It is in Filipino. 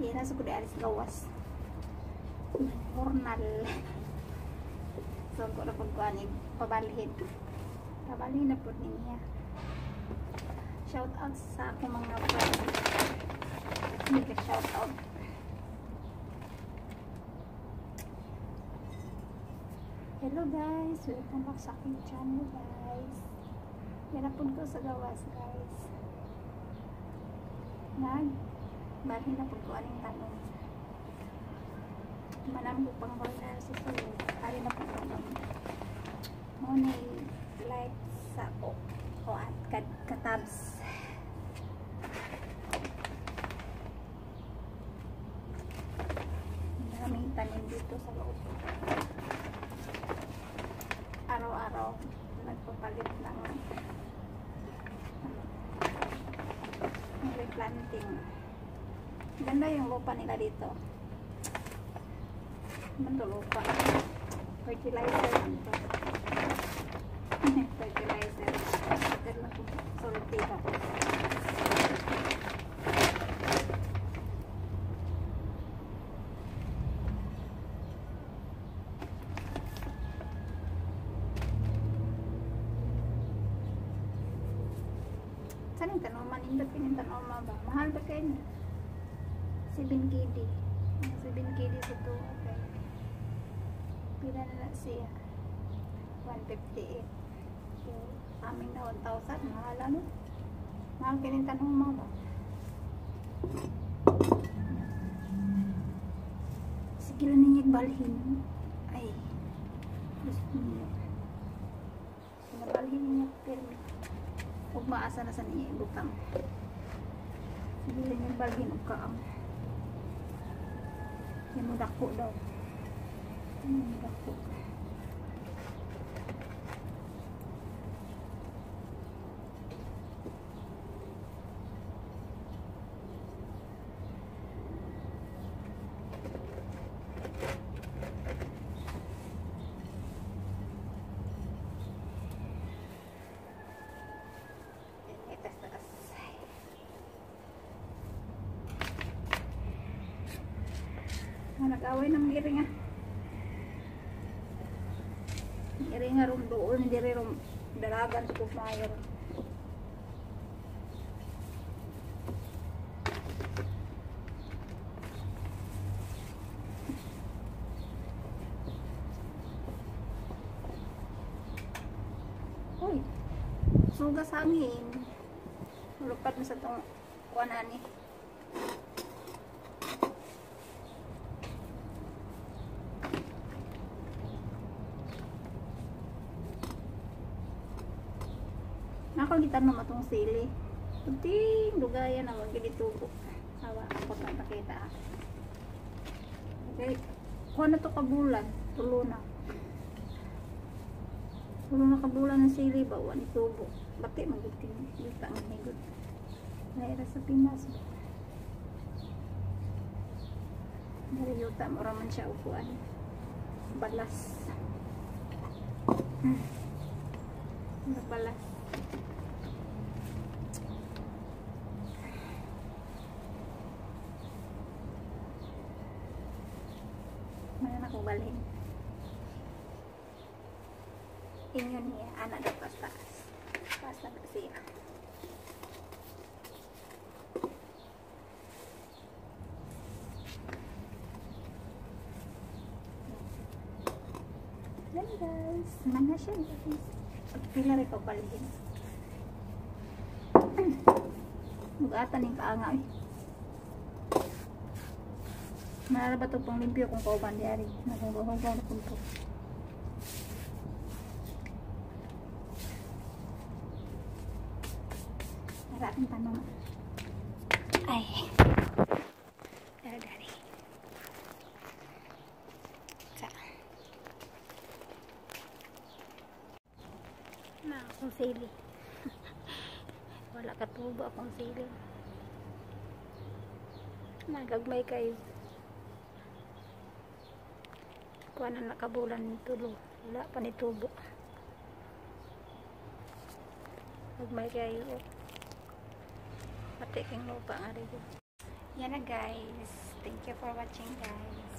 Yan nasa ko di alis gawas. Hornal. So ko na pagkuhan pabalhin. Pabalhin na po niya. Shout out sa akong mga friends. Mega shout out. Hello guys, welcome back sa aking channel guys. Yanapon ko sa gawas guys. Balhin na po ko aning tanong. Manam ko pang wala sa sulo. Ari na po tanong. Muna like sa o at katabs. Maraming tanim dito sa loob. Araw-araw nagpapalit ng replanting. Ganda yung lupa nila dito. Ganda lupa. Fertilizer nito. Fertilizer. Ganda po. Salty ako. Saan yung tanoman? Indot yung tanoman ba? Mahal ba kayo? 7 KD. 7 KD sa ito. Okay. Pila na siya? 158. So, aming na 1,000. Mahal ano? Mahal kayo yung tanoman ba? Sige lang ninyo balhin. Ay. Gusto niyo. Sinabalhin niya permit. Huwag maasa na sa niya ibutang. Sige lang yung balhin o kaam. Yan mo dako daw. Yan mo dako. Nag-away ng giringa. Giringa rum doon, hindi rum dalagan sa kumayor. Uy, sugas hangin. Lupat na sa itong kuwanani. Nakagitan mo matong sili. Kunting lugayan na wag gitubo. Sawa ako ta pakita. Okay. Kuha na to kabulan, tulo na. Tulo na kabulan ng sili ba wani tubo. Bati magiging yuta ang higod. Naira sa Pinas. Dari yuta mo raman siya upuan. Balas. Balas. Mana na kong balhin. Inyo niya, anak daw pas-taas. Pas-taas na siya. Yan guys, mana siya guys. Pila rin pa balhin. Mugatan yung kaanga eh. Marara ba ito pang limpyo kung kauban diari? Naghugaw na punto. Maraming tanong. Ay. Dari. Sa. Na, akong sili. Wala katubo akong sili. Nagagmay kayo. Kuha na nakabulan ng tulo. Wala pa ni tubo. Nagmay kayo. Pati king lupa nga rin. Yan na guys. Thank you for watching, guys.